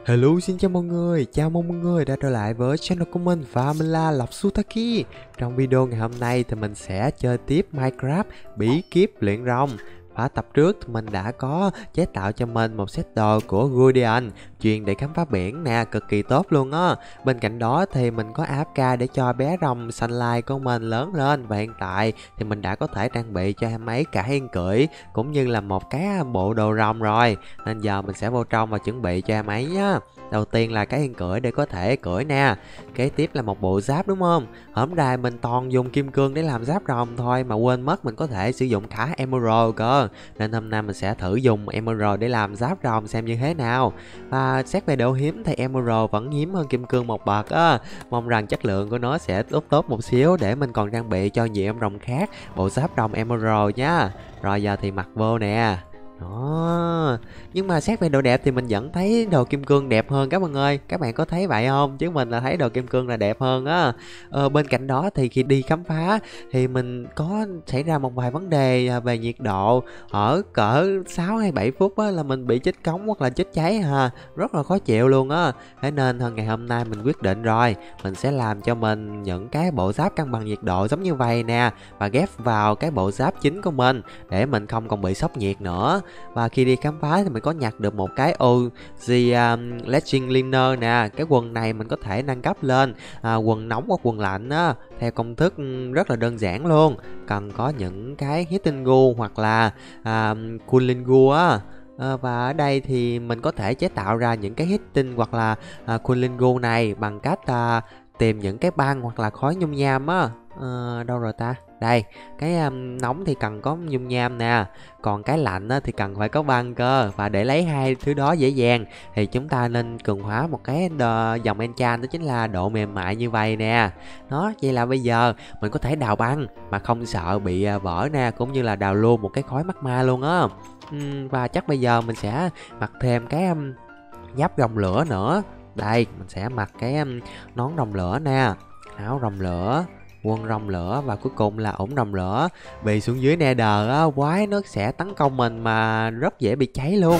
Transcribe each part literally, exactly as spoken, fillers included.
Hello, xin chào mọi người, chào mừng mọi người đã trở lại với channel của mình và mình là Lộc Sutaki. Trong video ngày hôm nay thì mình sẽ chơi tiếp Minecraft bí kíp luyện rồng. Và tập trước thì mình đã có chế tạo cho mình một set đồ của Guardian chuyên để khám phá biển nè, cực kỳ tốt luôn á. Bên cạnh đó thì mình có a ép ca để cho bé rồng Sunlight của mình lớn lên. Và hiện tại thì mình đã có thể trang bị cho em ấy cả yên cưỡi cũng như là một cái bộ đồ rồng rồi. Nên giờ mình sẽ vô trong và chuẩn bị cho em ấy nhá. Đầu tiên là cái yên cưỡi để có thể cưỡi nè. Kế tiếp là một bộ giáp đúng không? Hổm rày mình toàn dùng kim cương để làm giáp rồng thôi mà quên mất mình có thể sử dụng cả emerald cơ. Nên hôm nay mình sẽ thử dùng emerald để làm giáp rồng xem như thế nào. Và xét về độ hiếm thì emerald vẫn hiếm hơn kim cương một bậc á. Mong rằng chất lượng của nó sẽ tốt tốt một xíu để mình còn trang bị cho nhiều em rồng khác bộ giáp rồng emerald nhá. Rồi giờ thì mặc vô nè. Đó. Nhưng mà xét về độ đẹp thì mình vẫn thấy đồ kim cương đẹp hơn các bạn ơi. Các bạn có thấy vậy không? Chứ mình là thấy đồ kim cương là đẹp hơn á. ờ, Bên cạnh đó thì khi đi khám phá thì mình có xảy ra một vài vấn đề về nhiệt độ. Ở cỡ sáu hay bảy phút á là mình bị chết cống hoặc là chết cháy ha. Rất là khó chịu luôn á. Thế nên ngày hôm nay mình quyết định rồi, mình sẽ làm cho mình những cái bộ giáp cân bằng nhiệt độ giống như vậy nè, và ghép vào cái bộ giáp chính của mình để mình không còn bị sốc nhiệt nữa. Và khi đi khám phá thì mình có nhặt được một cái ô giê um, Legend Liner nè. Cái quần này mình có thể nâng cấp lên à, quần nóng hoặc quần lạnh á, theo công thức rất là đơn giản luôn. Cần có những cái Hidden Gu hoặc là à, Cooling Gu á. À, và ở đây thì mình có thể chế tạo ra những cái Hidden hoặc là à, Cooling Gu này bằng cách à, tìm những cái băng hoặc là khói nhung nham á. À, đâu rồi ta? Đây, cái um, nóng thì cần có nhung nham nè, còn cái lạnh á, thì cần phải có băng cơ. Và để lấy hai thứ đó dễ dàng thì chúng ta nên cường hóa một cái đờ, dòng enchant, đó chính là độ mềm mại như vậy nè. Đó, vậy là bây giờ mình có thể đào băng mà không sợ bị uh, vỡ nè, cũng như là đào luôn một cái khói magma luôn á. uhm, Và chắc bây giờ mình sẽ mặc thêm cái um, giáp rồng lửa nữa. Đây, mình sẽ mặc cái um, nón rồng lửa nè, áo rồng lửa, quân rồng lửa và cuối cùng là ủng rồng lửa. Vì xuống dưới Nether á, quái nó sẽ tấn công mình mà rất dễ bị cháy luôn.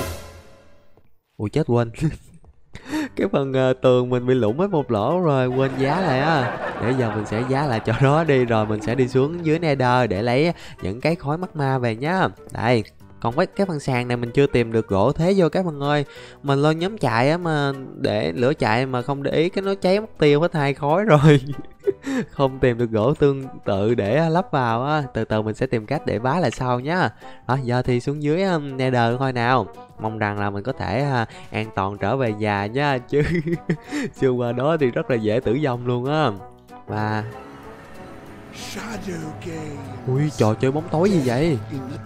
Ui chết, quên. Cái phần uh, tường mình bị lủng hết một lỗ rồi, quên giá lại á. Để giờ mình sẽ giá lại chỗ đó đi, rồi mình sẽ đi xuống dưới Nether để lấy những cái khói magma về nhá. Đây. Còn với cái phần sàn này mình chưa tìm được gỗ thế vô các bạn ơi. Mình lên nhóm chạy á mà để lửa chạy mà không để ý cái nó cháy mất tiêu hết hai khói rồi. Không tìm được gỗ tương tự để lắp vào á. Từ từ mình sẽ tìm cách để bá lại sau nhá. Đó, giờ thì xuống dưới um, Nether thôi nào. Mong rằng là mình có thể uh, an toàn trở về nhà nhá. Chứ chưa qua đó thì rất là dễ tử vong luôn á. Và ui, trò chơi bóng tối gì vậy?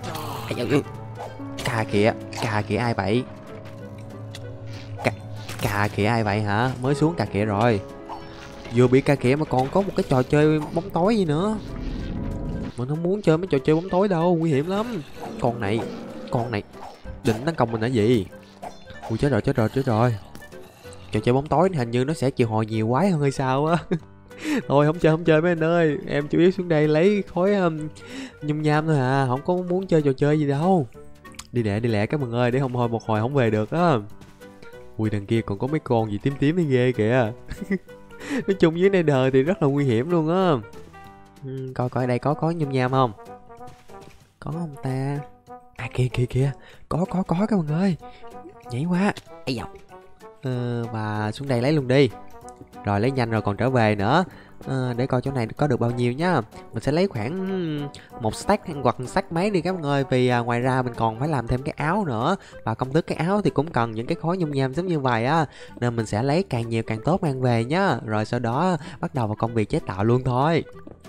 Cà kìa, cà kìa ai vậy? Cà, cà kìa ai vậy hả? Mới xuống cà kìa rồi. Vừa bị cà kìa mà còn có một cái trò chơi bóng tối gì nữa. Mình không muốn chơi mấy trò chơi bóng tối đâu, nguy hiểm lắm. Con này, con này định tấn công mình là gì? Ui chết rồi, chết rồi, chết rồi. Trò chơi bóng tối hình như nó sẽ chịu hồi nhiều quái hơn hay sao á. Thôi không chơi, không chơi mấy anh ơi. Em chủ yếu xuống đây lấy khối um, nhung nham thôi à. Không có muốn chơi trò chơi gì đâu. Đi lẹ, đi lẹ các bạn ơi, để không thôi một hồi không về được á. Ui đằng kia còn có mấy con gì tím tím đi ghê kìa. Nói chung dưới Nether thì rất là nguy hiểm luôn á. ừ, Coi coi đây có có nhung nham không? Có không ta? À kìa kìa kìa. Có có có các bạn ơi. Nhảy qua. Ây dọc. ờ, Và xuống đây lấy luôn đi. Rồi lấy nhanh rồi còn trở về nữa. à, Để coi chỗ này có được bao nhiêu nhá. Mình sẽ lấy khoảng một stack hoặc stack mấy đi các bạn ơi. Vì à, ngoài ra mình còn phải làm thêm cái áo nữa. Và công thức cái áo thì cũng cần những cái khối nhung nham giống như vậy á. Nên mình sẽ lấy càng nhiều càng tốt mang về nhá. Rồi sau đó bắt đầu vào công việc chế tạo luôn thôi.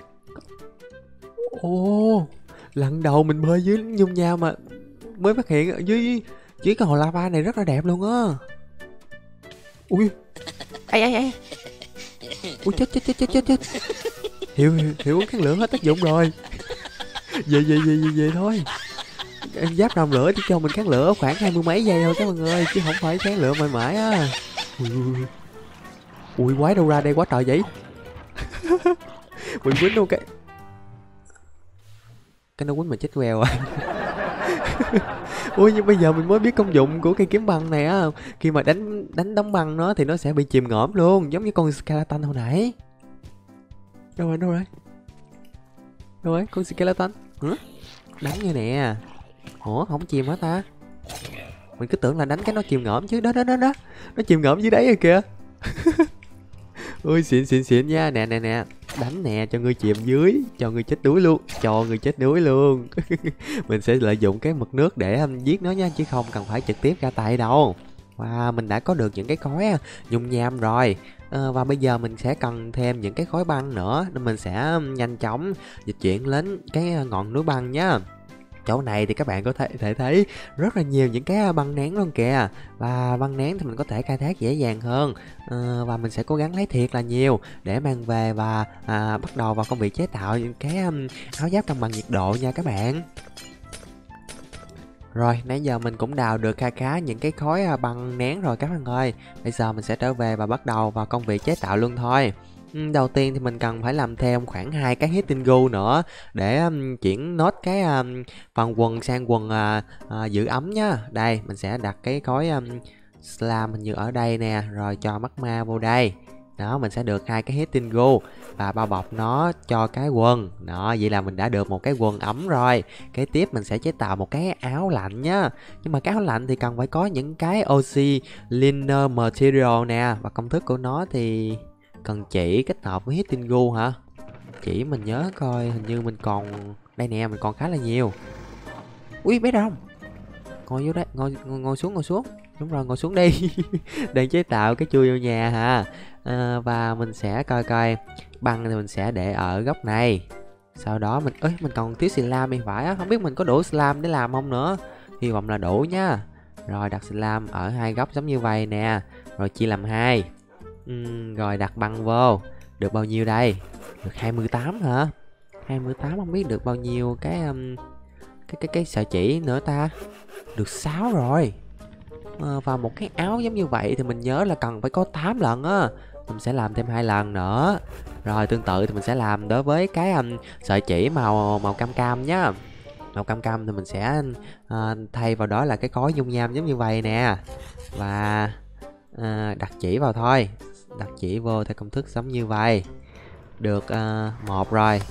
Ồ, lần đầu mình bơi dưới nhung nham mà mới phát hiện ở dưới dưới cái hồ lava này rất là đẹp luôn á. Ui, ai ai ai. Ui chết chết chết chết chết chết. Hiểu hiểu hiểu kháng lửa hết tác dụng rồi. Về về về về về thôi. Giáp rồng lửa chỉ cho mình kháng lửa khoảng hai mươi mấy giây thôi các bạn ơi, chứ không phải kháng lửa mãi mãi á. Ui, ui, ui quái đâu ra đây quá trời vậy. Mình quýnh luôn cái cái nó quýnh mà chết queo à. Ui, nhưng bây giờ mình mới biết công dụng của cây kiếm băng này á. Khi mà đánh đánh đóng băng nó thì nó sẽ bị chìm ngõm luôn, giống như con skeleton hồi nãy. Đâu rồi, đâu rồi? Đâu rồi, con skeleton? Hả? Đánh như nè. Ủa, không chìm hả ta? Mình cứ tưởng là đánh cái nó chìm ngõm chứ. Đó, đó, đó, đó. Nó chìm ngõm dưới đáy rồi kìa. Ui, xịn, xịn, xịn nha. Nè, nè, nè. Đánh nè, cho ngươi chìm dưới. Cho ngươi chết đuối luôn. Cho ngươi chết đuối luôn. Mình sẽ lợi dụng cái mực nước để um, giết nó nha. Chứ không cần phải trực tiếp ra tay đâu. Wow, mình đã có được những cái khối nhung nham rồi. À, và bây giờ mình sẽ cần thêm những cái khối băng nữa. Nên mình sẽ um, nhanh chóng dịch chuyển lên cái ngọn núi băng nhá. Chỗ này thì các bạn có thể, thể thấy rất là nhiều những cái băng nén luôn kìa. Và băng nén thì mình có thể khai thác dễ dàng hơn. à, Và mình sẽ cố gắng lấy thiệt là nhiều để mang về và à, bắt đầu vào công việc chế tạo những cái um, áo giáp cân bằng nhiệt độ nha các bạn. Rồi, nãy giờ mình cũng đào được kha khá những cái khối băng nén rồi các bạn ơi. Bây giờ mình sẽ trở về và bắt đầu vào công việc chế tạo luôn thôi. Đầu tiên thì mình cần phải làm thêm khoảng hai cái hitting gu nữa để um, chuyển nốt cái um, phần quần sang quần uh, uh, giữ ấm nhá. Đây, mình sẽ đặt cái khối um, slam hình như ở đây nè, rồi cho magma vô đây. Đó, mình sẽ được hai cái hitting gu và bao bọc nó cho cái quần. Đó, vậy là mình đã được một cái quần ấm rồi. Kế tiếp mình sẽ chế tạo một cái áo lạnh nhá. Nhưng mà cái áo lạnh thì cần phải có những cái oxy liner material nè, và công thức của nó thì cần chỉ kết hợp với hitting gu hả? Chỉ mình nhớ coi, hình như mình còn đây nè, mình còn khá là nhiều. Ui, bé rồng. Ngồi vô đây, ngồi ngồi, ngồi xuống, ngồi xuống. Đúng rồi, ngồi xuống đi. Đang chế tạo cái chui vô nhà hả? À, và mình sẽ coi coi băng thì mình sẽ để ở góc này. Sau đó mình ơi mình còn thiếu slam thì phải á, không biết mình có đủ slam để làm không nữa. Hy vọng là đủ nha. Rồi đặt slam ở hai góc giống như vậy nè, rồi chia làm hai. uhm, rồi đặt băng vô. Được bao nhiêu đây? Được hai mươi tám hả? hai mươi tám không biết được bao nhiêu cái um, cái cái cái sợi chỉ nữa ta. Được sáu rồi. À, và một cái áo giống như vậy thì mình nhớ là cần phải có tám lần á. Mình sẽ làm thêm hai lần nữa. Rồi tương tự thì mình sẽ làm đối với cái um, sợi chỉ màu màu cam cam nhá. Màu cam cam thì mình sẽ uh, thay vào đó là cái khối dung nham giống như vậy nè. Và uh, đặt chỉ vào thôi. Đặt chỉ vô theo công thức giống như vậy. Được uh, một rồi.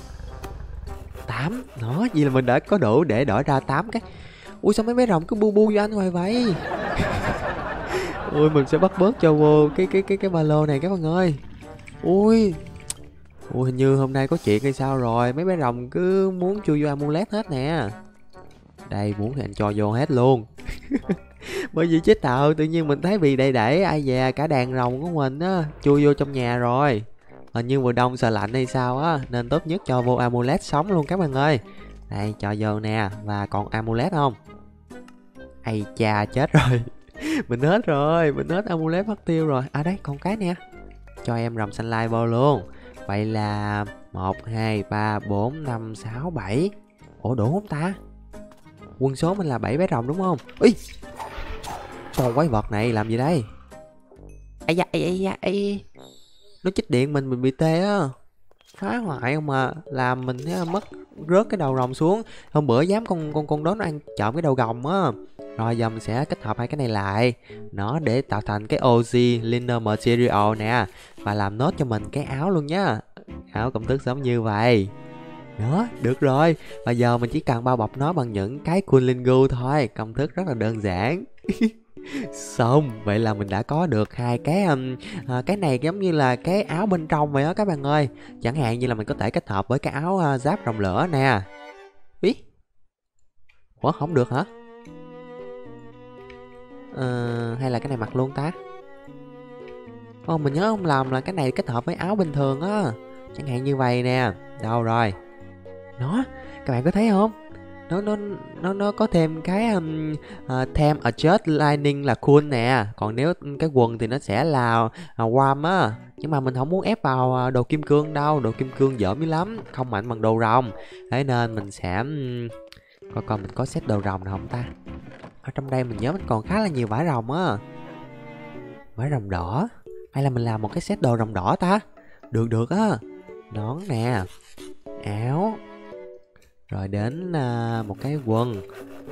tám. Đó, vậy là mình đã có đủ để đổi ra tám cái. Ui, sao mấy bé rồng cứ bu bu vô anh hoài vậy? Ui, mình sẽ bắt bớt cho vô cái cái cái cái ba lô này các bạn ơi. Ui. Ui, hình như hôm nay có chuyện hay sao rồi. Mấy bé rồng cứ muốn chui vô amulet hết nè. Đây, muốn thì anh cho vô hết luôn. Bởi vì chế tạo tự nhiên mình thấy bị đầy đẩy ai dè cả đàn rồng của mình á chui vô trong nhà rồi. Hình như mùa đông sợ lạnh hay sao á, nên tốt nhất cho vô amulet sống luôn các bạn ơi. Đây, cho vô nè. Và còn amulet không? Ây cha, chết rồi. Mình hết rồi, mình hết amulet mất tiêu rồi. À đấy, còn cái nè. Cho em rồng xanh lai vô luôn. Vậy là một, hai, ba, bốn, năm, sáu, bảy. Ủa đủ không ta? Quân số mình là bảy bé rồng đúng không? Ý, con quái vật này làm gì đây? Ây da, ây da, ây. Nó chích điện mình, mình bị tê á. Phá hoại không mà. Làm mình mất rớt cái đầu rồng xuống. Hôm bữa dám con con con đó nó ăn trộm cái đầu rồng á. Rồi giờ mình sẽ kết hợp hai cái này lại. Nó để tạo thành cái oxy liner material nè. Và làm nốt cho mình cái áo luôn nhá. Áo công thức giống như vậy. Đó, được rồi. Và giờ mình chỉ cần bao bọc nó bằng những cái cooling goo thôi. Công thức rất là đơn giản. Xong, vậy là mình đã có được hai cái um, à, cái này giống như là cái áo bên trong vậy đó các bạn ơi. Chẳng hạn như là mình có thể kết hợp với cái áo uh, giáp rồng lửa nè. Ý, ủa không được hả? Ờ, hay là cái này mặc luôn ta? Ồ, mình nhớ không lầm là cái này kết hợp với áo bình thường á. Chẳng hạn như vậy nè. Đâu rồi? Nó, các bạn có thấy không? Nó nó nó nó có thêm cái um, uh, thêm adjust lining là cool nè. Còn nếu cái quần thì nó sẽ là uh, warm á. Nhưng mà mình không muốn ép vào uh, đồ kim cương đâu. Đồ kim cương dởm dữ lắm, không mạnh bằng đồ rồng. Thế nên mình sẽ um, coi coi mình có set đồ rồng nào không ta. Ở trong đây mình nhớ mình còn khá là nhiều vải rồng á. Vải rồng đỏ. Hay là mình làm một cái set đồ rồng đỏ ta? Được được á. Nón nè, áo. Rồi đến uh, một cái quần.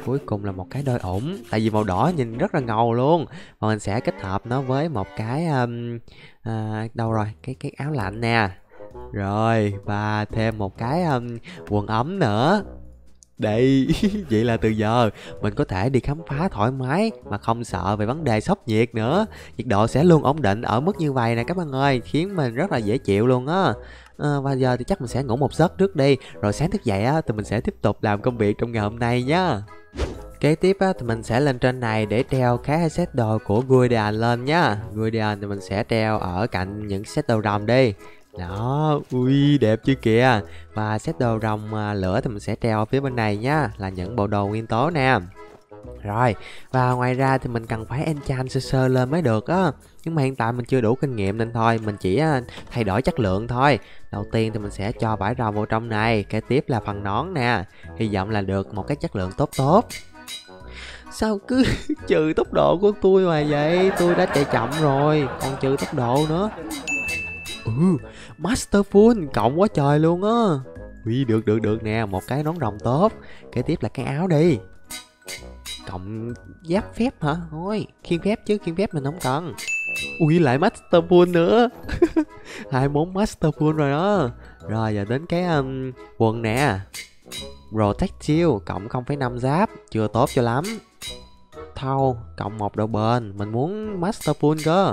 cuối cùng là một cái đôi ủng, tại vì màu đỏ nhìn rất là ngầu luôn. Và mình sẽ kết hợp nó với một cái um, à, đâu rồi, cái cái áo lạnh nè. Rồi, và thêm một cái um, quần ấm nữa. Đây, vậy là từ giờ mình có thể đi khám phá thoải mái mà không sợ về vấn đề sốc nhiệt nữa. Nhiệt độ sẽ luôn ổn định ở mức như vậy nè các bạn ơi, khiến mình rất là dễ chịu luôn á. À, và giờ thì chắc mình sẽ ngủ một giấc trước đi, rồi sáng thức dậy á thì mình sẽ tiếp tục làm công việc trong ngày hôm nay nhá. Kế tiếp á thì mình sẽ lên trên này để treo cái set đồ của Guardian lên nhá. Guardian thì mình sẽ treo ở cạnh những set đồ rồng đi. Đó, ui đẹp chưa kìa. Và set đồ rồng à, lửa thì mình sẽ treo ở phía bên này nhá, là những bộ đồ nguyên tố nè. Rồi, và ngoài ra thì mình cần phải enchant sơ sơ lên mới được á. Nhưng mà hiện tại mình chưa đủ kinh nghiệm nên thôi, mình chỉ uh, thay đổi chất lượng thôi. Đầu tiên thì mình sẽ cho vải rồng vào trong này. Kế tiếp là phần nón nè. Hy vọng là được một cái chất lượng tốt tốt. Sao cứ trừ tốc độ của tôi mà vậy? Tôi đã chạy chậm rồi, còn trừ tốc độ nữa. Ừ, Masterful, cộng quá trời luôn á. Ui, được được được nè, một cái nón rồng tốt. Kế tiếp là cái áo đi. Cộng giáp phép hả? Thôi, khiên phép chứ, khiên phép mình không cần. Ui, lại Masterful nữa. Hai món Masterful rồi đó. Rồi, giờ đến cái um, quần nè. Protective, cộng không phẩy năm giáp, chưa tốt cho lắm. Thau, cộng một độ bền, mình muốn Masterful cơ.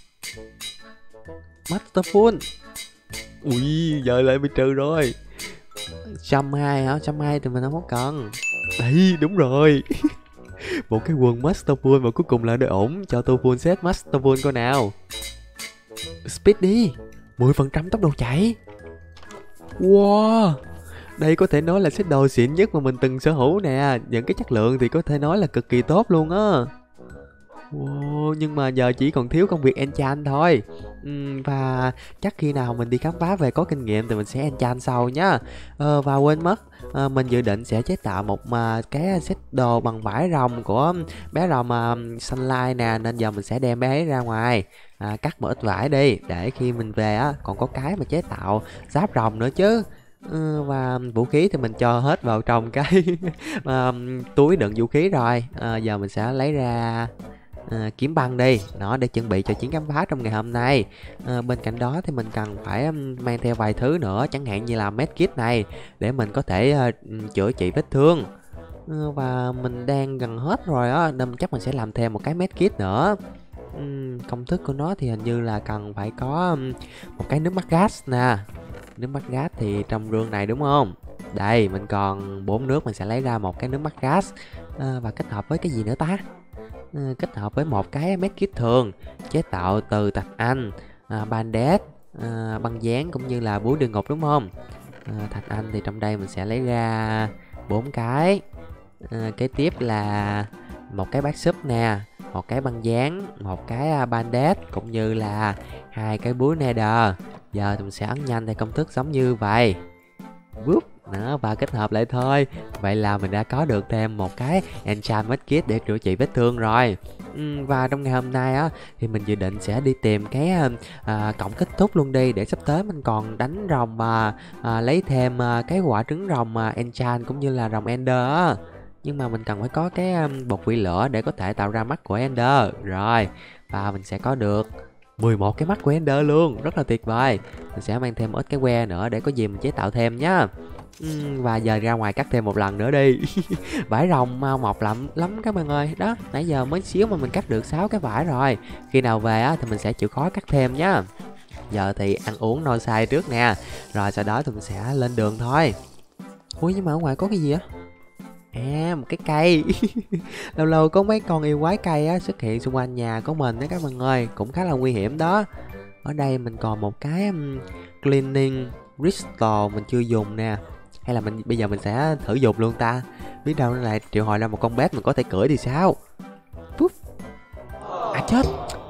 Masterful. Ui, giờ lại bị trừ rồi. Trăm hai hả? Trăm hai thì mình không có cần. Đây, đúng rồi. Một cái quần Masterful và cuối cùng là đôi ổn. Cho tôi full set Masterful coi nào. Speed đi, mười phần trăm tốc độ chạy. Wow, đây có thể nói là set đồ xịn nhất mà mình từng sở hữu nè. Những cái chất lượng thì có thể nói là cực kỳ tốt luôn á. Wow, nhưng mà giờ chỉ còn thiếu công việc enchant thôi. uhm, Và chắc khi nào mình đi khám phá về có kinh nghiệm thì mình sẽ enchant sau nhá. ờ, Và quên mất, à, mình dự định sẽ chế tạo một mà cái set đồ bằng vải rồng của bé rồng uh, Sunlight nè. Nên giờ mình sẽ đem bé ấy ra ngoài, à, cắt một ít vải đi, để khi mình về á còn có cái mà chế tạo giáp rồng nữa chứ. Ừ, và vũ khí thì mình cho hết vào trong cái uh, túi đựng vũ khí rồi. à, Giờ mình sẽ lấy ra À, kiếm băng đi, nó để chuẩn bị cho chuyến khám phá trong ngày hôm nay. à, Bên cạnh đó thì mình cần phải um, mang theo vài thứ nữa, chẳng hạn như là medkit này, để mình có thể uh, chữa trị vết thương. à, Và mình đang gần hết rồi á, nên chắc mình sẽ làm thêm một cái medkit nữa. uhm, Công thức của nó thì hình như là cần phải có um, một cái nước mắt gas nè. Nước mắt gas thì trong rương này đúng không? Đây, mình còn bốn nước, mình sẽ lấy ra một cái nước mắt gas. à, Và kết hợp với cái gì nữa ta? À, kết hợp với một cái medkit thường chế tạo từ thạch anh, à, bandage, à, băng dán cũng như là búa địa ngục đúng không? à, Thạch anh thì trong đây mình sẽ lấy ra bốn cái. à, Kế tiếp là một cái bát súp nè, một cái băng dán, một cái bandage cũng như là hai cái búa nether. Giờ thì mình sẽ ấn nhanh theo công thức giống như vậy. Whoop. Đó, và kết hợp lại thôi. Vậy là mình đã có được thêm một cái enchant medkit để chữa trị vết thương rồi. uhm, Và trong ngày hôm nay á thì mình dự định sẽ đi tìm cái à, cổng kết thúc luôn đi, để sắp tới mình còn đánh rồng và à, lấy thêm à, cái quả trứng rồng à, enchant cũng như là rồng ender á. Nhưng mà mình cần phải có cái um, bột quỷ lửa để có thể tạo ra mắt của ender. Rồi, và mình sẽ có được mười một cái mắt của ender luôn, rất là tuyệt vời. Mình sẽ mang thêm một ít cái que nữa để có gì mình chế tạo thêm nhá. uhm, Và giờ ra ngoài cắt thêm một lần nữa đi. Vải rồng mau mọc lắm lắm các bạn ơi. Đó, nãy giờ mới xíu mà mình cắt được sáu cái vải rồi. Khi nào về á thì mình sẽ chịu khó cắt thêm nhá. Giờ thì ăn uống no say trước nè, rồi sau đó thì mình sẽ lên đường thôi. Ui, nhưng mà ở ngoài có cái gì á? À, một cái cây. Lâu lâu có mấy con yêu quái cây á xuất hiện xung quanh nhà của mình đó các bạn ơi, cũng khá là nguy hiểm đó. Ở đây mình còn một cái um, cleaning crystal mình chưa dùng nè. Hay là mình bây giờ mình sẽ thử dùng luôn ta. Biết đâu nó lại triệu hồi ra một con bét mình có thể cưỡi thì sao. Púp. À chết.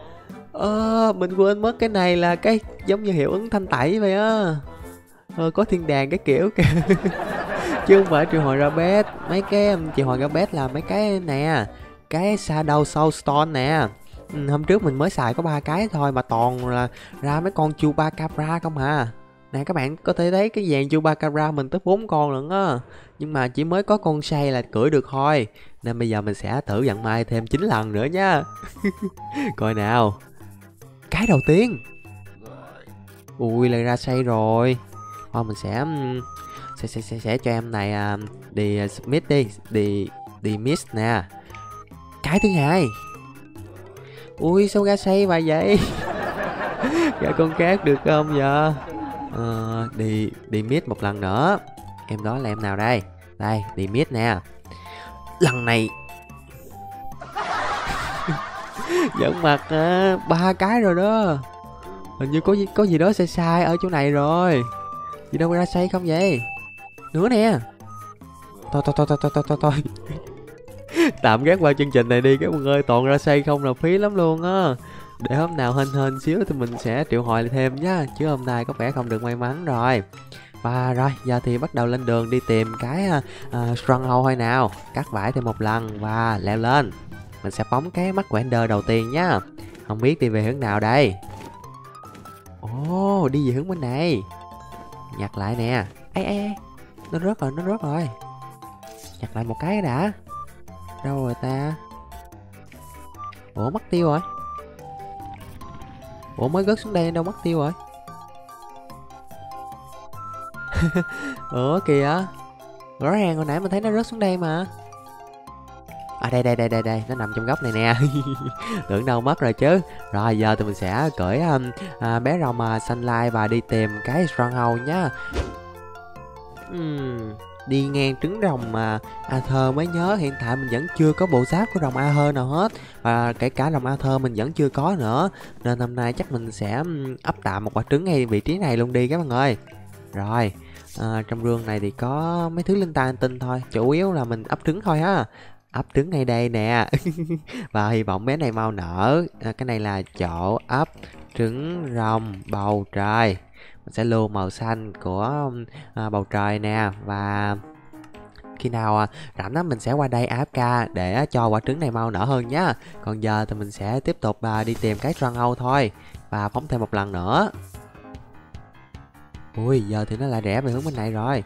Ờ, mình quên mất cái này là cái giống như hiệu ứng thanh tẩy vậy á. Ờ, có thiên đàng cái kiểu kìa. Chứ không phải triệu hồi ra bét. Mấy cái um, triệu hồi ra bét là mấy cái nè, cái Shadow Soulstone nè. ừ, Hôm trước mình mới xài có ba cái thôi mà toàn là ra mấy con Chupacabra không hà. Nè các bạn có thể thấy cái dàn Chupacabra mình tới bốn con lận á. Nhưng mà chỉ mới có con Shay là cưỡi được thôi. Nên bây giờ mình sẽ thử vận may thêm chín lần nữa nha. Coi nào. Cái đầu tiên. Ui lại ra Shay rồi. Thôi mình sẽ sẽ sẽ sẽ, sẽ cho em này uh, đi uh, Smith đi, đi đi Miss nè. Cái thứ hai. Ui sao ra Shay bà vậy? Ra con khác được không giờ? Ờ, đi đi Miss một lần nữa. Em đó là em nào đây? Đây đi Miss nè. Lần này giận mặt à, ba cái rồi đó. Hình như có gì có gì đó sai sai ở chỗ này rồi. Gì đâu ra Shay không vậy? Nữa nè. Thôi thôi thôi thôi thôi thôi thôi. Tạm gác qua chương trình này đi các bạn ơi, toàn ra Shay không là phí lắm luôn á. Để hôm nào hên hên xíu thì mình sẽ triệu hồi thêm nhá, chứ hôm nay có vẻ không được may mắn rồi. Và rồi giờ thì bắt đầu lên đường đi tìm cái uh, Stronghold thôi nào. Cắt vải thêm một lần và leo lên. Mình sẽ phóng cái mắt của Ender đầu tiên nhá. Không biết đi về hướng nào đây. Ồ oh, đi về hướng bên này. Nhặt lại nè. Ê ê nó rớt rồi, nó rớt rồi. Nhặt lại một cái đã. Đâu rồi ta? Ủa mất tiêu rồi. Ủa mới rớt xuống đây đâu mất tiêu rồi. Ủa kìa. Rõ ràng hồi nãy mình thấy nó rớt xuống đây mà. À đây đây đây đây đây, nó nằm trong góc này nè. Tưởng đâu mất rồi chứ. Rồi giờ thì mình sẽ cởi um, à, bé rồng uh, Sunlight và đi tìm cái Stronghold nhá. uhm, Đi ngang trứng rồng mà Aether mới nhớ hiện tại mình vẫn chưa có bộ giáp của rồng Aether nào hết. Và kể cả rồng Aether mình vẫn chưa có nữa. Nên hôm nay chắc mình sẽ ấp tạm một quả trứng ngay vị trí này luôn đi các bạn ơi. Rồi à, trong rương này thì có mấy thứ linh tài tinh thôi. Chủ yếu là mình ấp trứng thôi ha. Ấp trứng ngay đây nè. Và hy vọng bé này mau nở. à, Cái này là chỗ ấp trứng rồng bầu trời. Mình sẽ lưu màu xanh của à, bầu trời nè. Và khi nào à, rảnh á mình sẽ qua đây a ép ca để cho quả trứng này mau nở hơn nhá. Còn giờ thì mình sẽ tiếp tục à, đi tìm cái Stronghold thôi. Và phóng thêm một lần nữa. Ui giờ thì nó lại rẽ về hướng bên này rồi.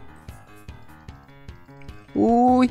Ui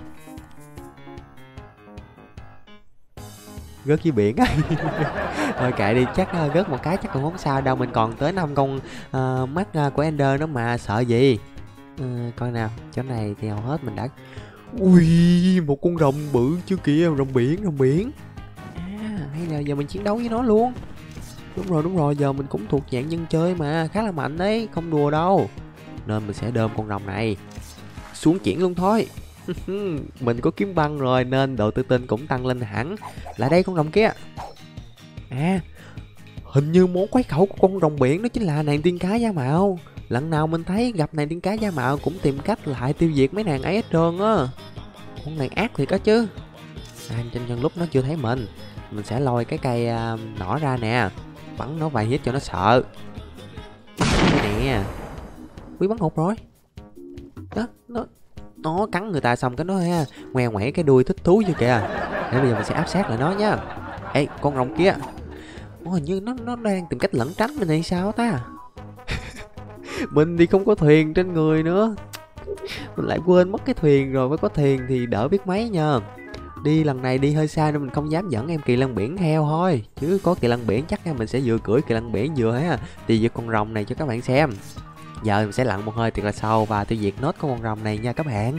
rớt dưới biển á. Thôi kệ đi, chắc uh, rớt một cái chắc cũng không sao đâu. Mình còn tới năm con uh, mắt uh, của Ender nữa mà, sợ gì. uh, Coi nào, chỗ này thì hầu hết mình đã. Ui một con rồng bự chưa kìa, rồng biển, rồng biển. À hay là giờ mình chiến đấu với nó luôn. Đúng rồi đúng rồi, giờ mình cũng thuộc dạng nhân chơi mà, khá là mạnh đấy, không đùa đâu. Nên mình sẽ đơm con rồng này xuống chuyển luôn thôi. Mình có kiếm băng rồi nên độ tự tin cũng tăng lên hẳn. Lại đây con rồng kia. À hình như món quái khẩu của con rồng biển đó chính là nàng tiên cá da mạo. Lần nào mình thấy gặp nàng tiên cá da mạo cũng tìm cách lại tiêu diệt mấy nàng ấy hết trơn á. Con này ác thiệt á chứ. À, trên nhân lúc nó chưa thấy mình, mình sẽ lôi cái cây uh, nỏ ra nè, bắn nó vài hit cho nó sợ. Nè. Quý bắn hụt rồi. Đó, nó nó cắn người ta xong cái nó ha, ngoe ngoẩy cái đuôi thích thú chưa kìa. Để bây giờ mình sẽ áp sát lại nó nhá. Ê con rồng kia. Ồ, hình như nó nó đang tìm cách lẩn tránh mình hay sao ta. Mình thì không có thuyền trên người nữa. Mình lại quên mất cái thuyền rồi, phải có thuyền thì đỡ biết mấy nha. Đi lần này đi hơi xa nên mình không dám dẫn em kỳ lân biển theo thôi. Chứ có kỳ lân biển chắc em mình sẽ vừa cưỡi kỳ lân biển vừa ha tiêu diệt con rồng này cho các bạn xem. Giờ mình sẽ lặn một hơi thiệt là sâu và tiêu diệt nốt con rồng này nha các bạn.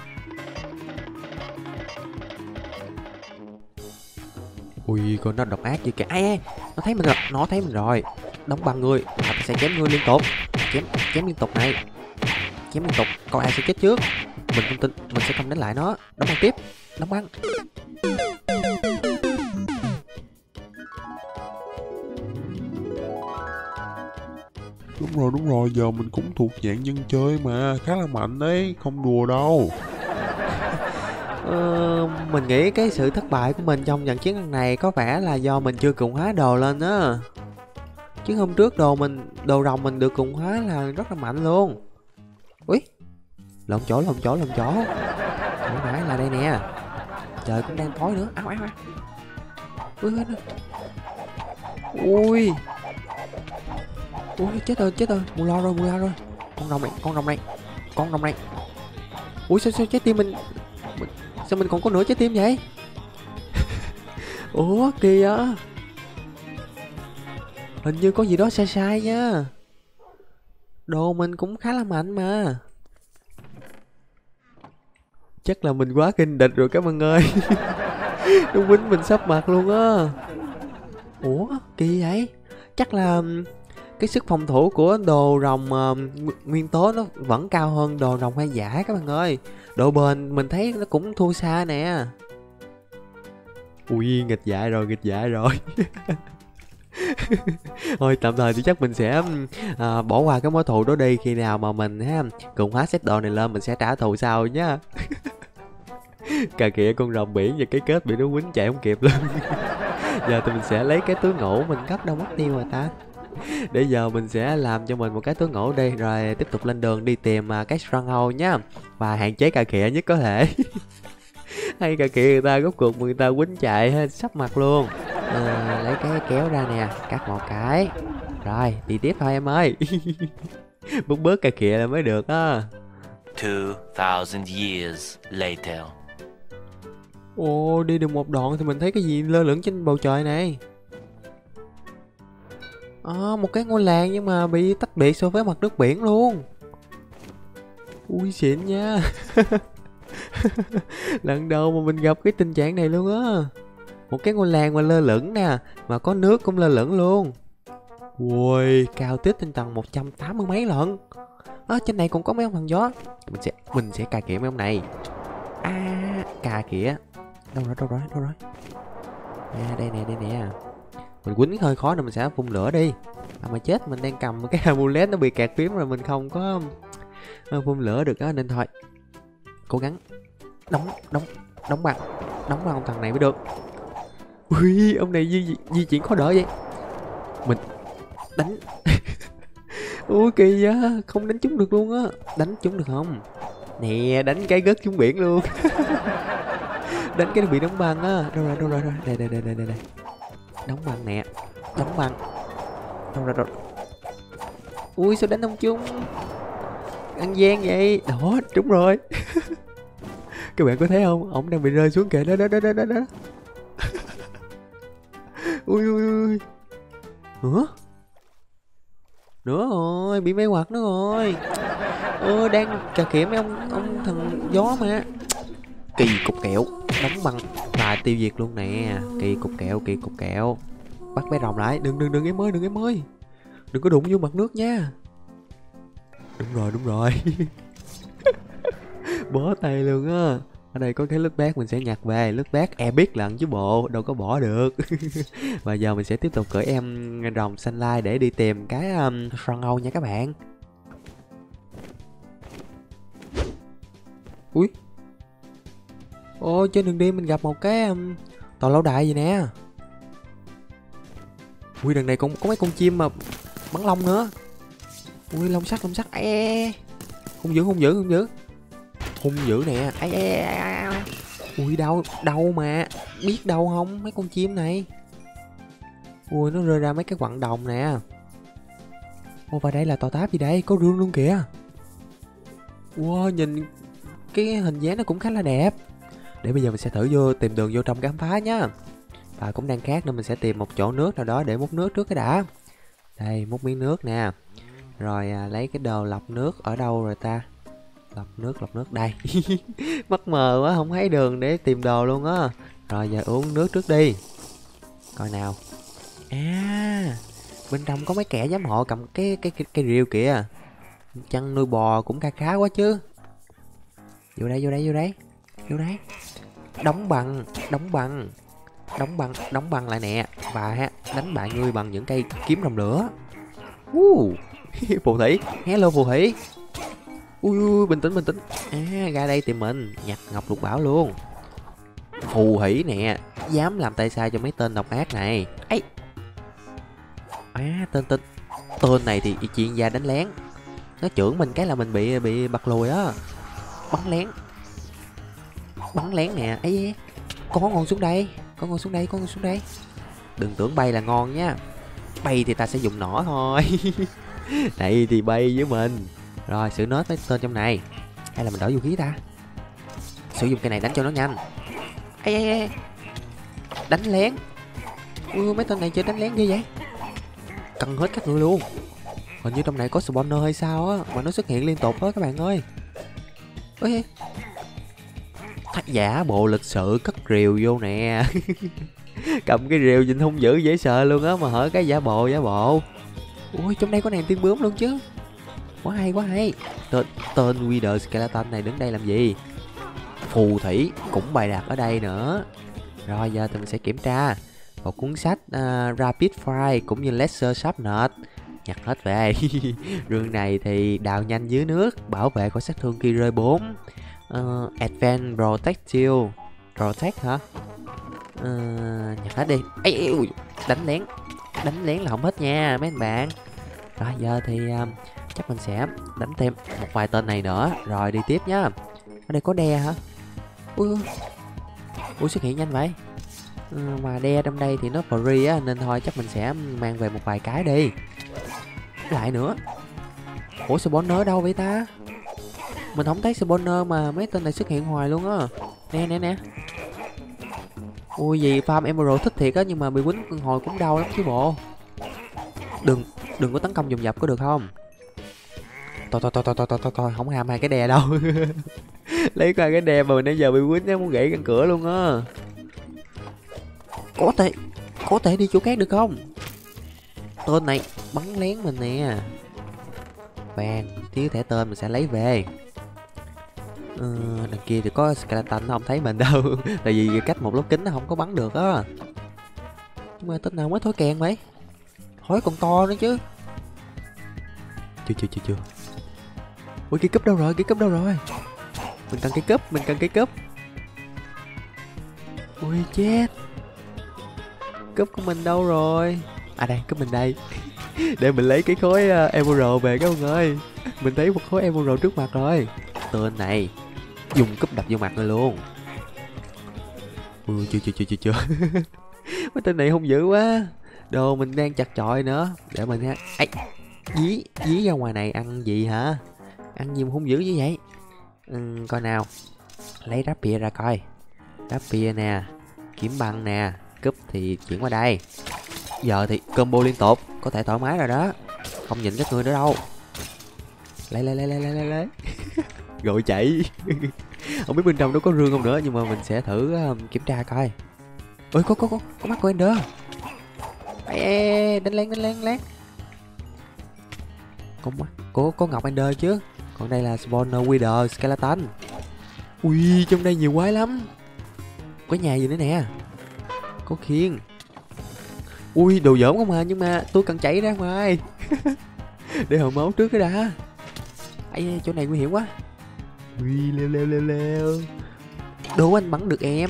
Ui con nó độc ác như kìa. Ai nó thấy mình rồi, nó thấy mình rồi. Đóng băng ngươi, ta sẽ chém ngươi liên tục. Chém chém liên tục này. Chém liên tục, coi ai sẽ chết trước. Mình không tin, mình sẽ không đánh lại nó. Đóng băng tiếp, đóng băng. Đúng rồi đúng rồi, giờ mình cũng thuộc dạng dân chơi mà, khá là mạnh đấy, không đùa đâu. Ờ, mình nghĩ cái sự thất bại của mình trong trận chiến lần này có vẻ là do mình chưa cường hóa đồ lên á. Chứ hôm trước đồ mình đồ rồng mình được cường hóa là rất là mạnh luôn. Ui lộn chỗ lộn chỗ lộn chỗ. Hồi nãy là đây nè. Trời cũng đang tối nữa. Áo áo áo. Ui ui ui chết rồi chết rồi, mù lo rồi mù lo rồi. con rồng này, con rồng này, con rồng này. Ui sao sao trái tim mình, mình sao mình còn có nửa trái tim vậy? Ủa kìa, hình như có gì đó sai sai nha. Đồ mình cũng khá là mạnh mà. Chắc là mình quá kinh địch rồi các bạn ơi. Đúng quýnh mình sắp mặt luôn á. Ủa kỳ vậy? Chắc là cái sức phòng thủ của đồ rồng uh, nguyên tố nó vẫn cao hơn đồ rồng hoang dã các bạn ơi. Độ bền mình thấy nó cũng thua xa nè. Ui nghịch dại rồi, nghịch dại rồi. Thôi tạm thời thì chắc mình sẽ à, bỏ qua cái mối thù đó đi. Khi nào mà mình ha cường hóa set đồ này lên mình sẽ trả thù sau nhá. Cà kịa con rồng biển và cái kết bị nó quýnh chạy không kịp luôn. Giờ thì mình sẽ lấy cái túi ngủ mình cất đâu mất tiêu rồi ta. Để giờ mình sẽ làm cho mình một cái túi ngủ đi. Rồi tiếp tục lên đường đi tìm uh, cái stronghold nhá. Và hạn chế cà kịa nhất có thể. Hay cà kịa người ta rốt cuộc người ta quýnh chạy ha, sắp mặt luôn. À, lấy cái kéo ra nè, cắt một cái. Rồi đi tiếp thôi em ơi. Bớt bớt cà kịa là mới được á. Two thousand years later. Ồ, đi được một đoạn thì mình thấy cái gì lơ lửng trên bầu trời này. À, một cái ngôi làng nhưng mà bị tách biệt so với mặt nước biển luôn. Ui xịn nha. Lần đầu mà mình gặp cái tình trạng này luôn á. Một cái ngôi làng mà lơ lửng nè, mà có nước cũng lơ lửng luôn. Ui, cao tích trên tầng một trăm tám mươi mấy lận. À, trên này còn có mấy ông thằng gió. Mình sẽ mình sẽ cà kịa mấy ông này. À, cà kịa. Đâu rồi, đâu rồi, đâu rồi. À, đây nè, đây nè. Mình quýnh hơi khó nên mình sẽ phun lửa đi. À mà chết, mình đang cầm cái amulet nó bị kẹt phím rồi mình không có phun lửa được đó nên thôi. Cố gắng đóng đóng đóng băng, đóng băng ông thằng này mới được. Ui, ông này di, di, di chuyển khó đỡ vậy. Mình đánh. Ui kỳ vậy, không đánh trúng được luôn á. Đánh trúng được không? Nè, đánh cái gớt trúng biển luôn. Đánh cái nó bị đóng băng á. Đâu rồi, đâu rồi, đâu rồi. Đây, đây, đây, đây, đây, đây. Đóng băng nè. Đóng băng. Đâu rồi, đâu rồi. Ui sao đánh không trúng? Ăn gian vậy. Đó, trúng rồi. Các bạn có thấy không? Ông đang bị rơi xuống kìa. Đó, đó, đó, đó, đó, đó. Ui, ui, ui. Hả? Nữa rồi, bị mê hoặc nữa rồi. Ơ, đang cà kịa mấy ông, ông thằng gió mà. Kỳ cục kẹo. Đóng băng và tiêu diệt luôn nè. Kỳ cục kẹo, kỳ cục kẹo. Bắt bé rồng lại. Đừng, đừng, đừng em ơi, đừng em ơi. Đừng có đụng vô mặt nước nha. Đúng rồi, đúng rồi. Bó tay luôn á. Ở đây có cái lướt bát mình sẽ nhặt về. Lướt bát epic lận chứ bộ. Đâu có bỏ được. Và giờ mình sẽ tiếp tục cởi em rồng xanh lai để đi tìm cái um, stronghold nha các bạn. Ui. Ôi trên đường đi mình gặp một cái um, tòa lâu đài gì nè. Ui đằng này cũng có mấy con chim mà bắn lông nữa. Ui lông sắt, lông sắt. Ê, ê, ê. Không giữ, không giữ, không giữ. Hung dữ nè. Ê, ê, ê, ê. Ui đâu, đâu mà. Biết đâu không mấy con chim này. Ui nó rơi ra mấy cái quặng đồng nè. Ô và đây là tòa tháp gì đây? Có rương luôn kìa. Wow nhìn cái hình dáng nó cũng khá là đẹp. Để bây giờ mình sẽ thử vô tìm đường vô trong khám phá nhá. Và cũng đang khát nên mình sẽ tìm một chỗ nước nào đó để múc nước trước cái đã. Đây múc miếng nước nè. Rồi à, lấy cái đồ lọc nước ở đâu rồi ta? Lọc nước, lọc nước đây. Mắt mờ quá không thấy đường để tìm đồ luôn á. Rồi giờ uống nước trước đi. Coi nào. À, bên trong có mấy kẻ giám hộ cầm cái cái cái, cái rìu kìa. Chăn nuôi bò cũng khá khá quá chứ. Vô đây, vô đây, vô đây. Vô đây. Đóng bằng, đóng bằng. Đóng bằng, đóng bằng lại nè. Và ha, đánh bại ngươi bằng những cây kiếm rồng lửa. Uh, phù thủy, hello phù thủy. Ui, ui, bình tĩnh, bình tĩnh. À, ra đây tìm mình, nhặt ngọc lục bảo luôn. Phù thủy nè, dám làm tay sai cho mấy tên độc ác này. Ấy. À, tên tên tên này thì chuyên gia đánh lén. Nó chưởng mình cái là mình bị bị bật lùi á. Bắn lén. Bắn lén nè. Ấy, có ngon xuống đây, có ngon xuống đây, có ngon xuống đây. Đừng tưởng bay là ngon nha. Bay thì ta sẽ dùng nỏ thôi. Này thì bay với mình. Rồi xử nốt mấy tên trong này. Hay là mình đổi vũ khí ta? Sử dụng cây này đánh cho nó nhanh. Ê ê ê, đánh lén. Ui, mấy tên này chơi đánh lén ghê vậy. Cân hết các người luôn. Hình như trong này có spawner hay sao á, mà nó xuất hiện liên tục á các bạn ơi. Ê, thách giả bộ lịch sự cất rìu vô nè. Cầm cái rìu nhìn hung dữ dễ sợ luôn á, mà hở cái giả bộ giả bộ. Ui, trong đây có nàng tiên bướm luôn chứ. Quá hay quá hay. Tên, tên Wither Skeleton này đứng đây làm gì? Phù thủy cũng bày đặt ở đây nữa. Rồi giờ thì mình sẽ kiểm tra một cuốn sách uh, Rapid Fire cũng như Lesser Sharpness. Nhặt hết về. Rương này thì đào nhanh dưới nước, bảo vệ khỏi sát thương khi rơi bốn. uh, Advanced Protective Protect hả? Uh, nhặt hết đi. Ê, ê, ui, đánh lén. Đánh lén là không hết nha mấy anh bạn. Rồi giờ thì uh, chắc mình sẽ đánh thêm một vài tên này nữa rồi đi tiếp nhá. Ở đây có đe hả? Ui, ui xuất hiện nhanh vậy. Ừ, mà đe trong đây thì nó free á, nên thôi chắc mình sẽ mang về một vài cái đi. Lại nữa. Ủa spawner đâu vậy ta? Mình không thấy spawner mà mấy tên này xuất hiện hoài luôn á. Nè nè nè. Ui gì farm emerald thích thiệt á, nhưng mà bị quýnh con hồi cũng đau lắm chứ bộ. Đừng đừng có tấn công dồn dập có được không? Thôi thôi thôi thôi thôi thôi thôi, không ham hai cái đè đâu. Lấy qua cái đè mà nãy giờ bị quýnh nó muốn gãy căn cửa luôn á. Có thể có thể đi chỗ khác được không? Tên này bắn lén mình nè. Vàng, tí thẻ tên mình sẽ lấy về. Ừ, đằng kia thì có skeleton nó không thấy mình đâu. Tại vì cách một lốp kính nó không có bắn được á. Nhưng mà tên nào mới thối kèn vậy? Thối còn to nữa chứ. Chưa chưa chưa chưa. Ui cái cúp đâu rồi, cái cúp đâu rồi? Mình cần cái cúp, mình cần cái cúp. Ui chết. Cúp của mình đâu rồi? À đây, cúp mình đây. Để mình lấy cái khối uh, emerald về các bạn ơi. Mình thấy một khối emerald trước mặt rồi. Tên này dùng cúp đập vô mặt rồi luôn. Ui chưa chưa chưa chưa chưa. Mấy tên này hung dữ quá. Đồ mình đang chặt chọi nữa. Để mình ha. Ấy, dí dí ra ngoài này ăn gì hả? Ăn gì mà hung dữ như vậy? Ừ, coi nào. Lấy rapier ra coi. Rapier nè, kiếm băng nè, cúp thì chuyển qua đây. Giờ thì combo liên tục, có thể thoải mái rồi đó. Không nhìn các người nữa đâu. Lấy lấy lấy lấy lấy lấy lấy. Gọi chạy. Không biết bên trong nó có rương không nữa, nhưng mà mình sẽ thử um, kiểm tra coi. Ôi có có có có mắt của Ender. Ê, ê, đánh lén đánh lén lén. Có mắt có có ngọc Ender chứ. Còn đây là spawner Wither Skeleton. Ui trong đây nhiều quái lắm. Có nhà gì nữa nè. Có khiên. Ui đồ dởm không à, nhưng mà tôi cần chạy ra ngoài. Để hồi máu trước cái đã. Ây chỗ này nguy hiểm quá. Ui leo leo leo leo. Đố anh bắn được em.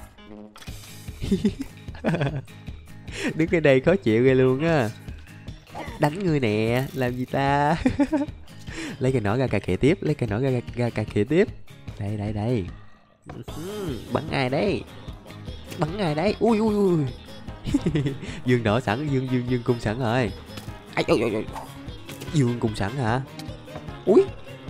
Đứng cái đây khó chịu ghê luôn á. Đánh người nè, làm gì ta. Lấy cái nỏ ra cà khịa tiếp, lấy cái nỏ ra, ra, ra cà khịa tiếp. Đây đây đây. Bắn ai đấy? Bắn ai đấy? Ui ui ui. Dương nỏ sẵn, dương dương dương cung sẵn rồi. Ai ôi ôi ôi. Dương cung sẵn hả? Ui.